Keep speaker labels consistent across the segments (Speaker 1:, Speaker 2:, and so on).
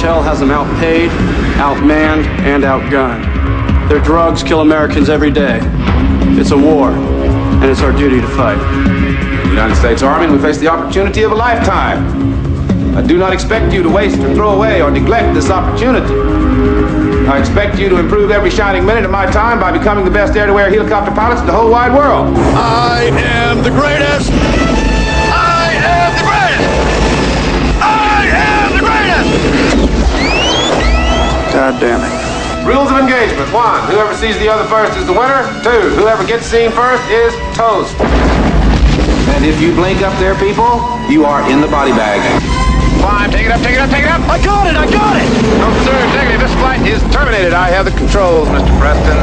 Speaker 1: cartel has them outpaid, outmanned, and outgunned. Their drugs kill Americans every day. It's a war, and it's our duty to fight.
Speaker 2: In the United States Army, we face the opportunity of a lifetime. I do not expect you to waste or throw away or neglect this opportunity. I expect you to improve every shining minute of my time by becoming the best air-to-air helicopter pilots in the whole wide world.
Speaker 3: I am the greatest! I am the greatest! I am the greatest!
Speaker 1: God damn it.
Speaker 2: Rules of engagement. 1. Whoever sees the other first is the winner. 2. Whoever gets seen first is toast. And if you blink up there, people, you are in the body bag. Climb, take it up, take it up, take it up!
Speaker 3: I got it! I got it!
Speaker 2: No, sir, executive, this flight is terminated. I have the controls, Mr. Preston.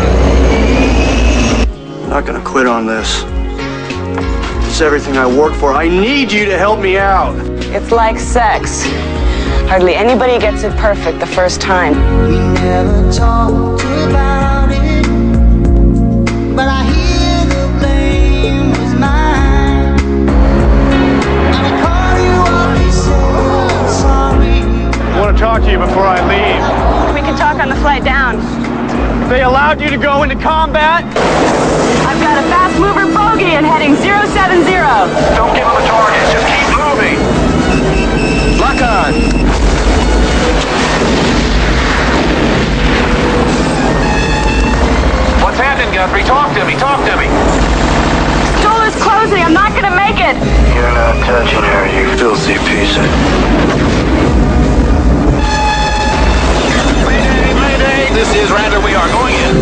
Speaker 1: I'm not gonna quit on this. It's everything I work for. I need you to help me out.
Speaker 4: It's like sex. Hardly anybody gets it perfect the first time.
Speaker 5: We never talked about it, but I hear the blame was mine. And I call you up and say sorry.
Speaker 1: I want to talk to you before I leave.
Speaker 4: We can talk on the flight down.
Speaker 1: They allowed you to go into combat?
Speaker 4: I've got a fast mover bogey and heading 070.
Speaker 3: Don't give them a target. Just keep moving.
Speaker 2: Lock on.
Speaker 3: What's happening, Guthrie? Talk to me. Talk to me.
Speaker 4: Stool is closing. I'm not gonna make it.
Speaker 6: You're not touching her, you filthy piece of...
Speaker 3: Mayday, mayday. This is Rattler. We are going in.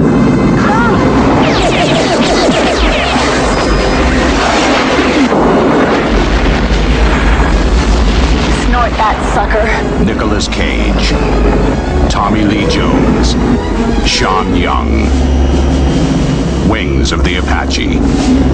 Speaker 4: Snort that sucker.
Speaker 7: Nicolas Cage, Tommy Lee Jones, Sean Young. Wings of the Apache.